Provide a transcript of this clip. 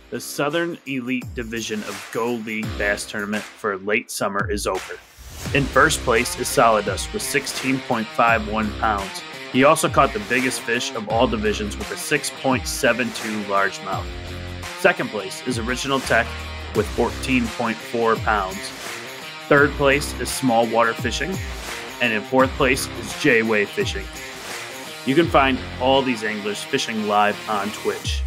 The Southern Elite Division of Go League Bass Tournament for late summer is over. In first place is Solidus with 16.51 pounds. He also caught the biggest fish of all divisions with a 6.72 largemouth. Second place is Original Tech with 14.4 pounds. Third place is Small Water Fishing. And in fourth place is J-Way Fishing. You can find all these anglers fishing live on Twitch.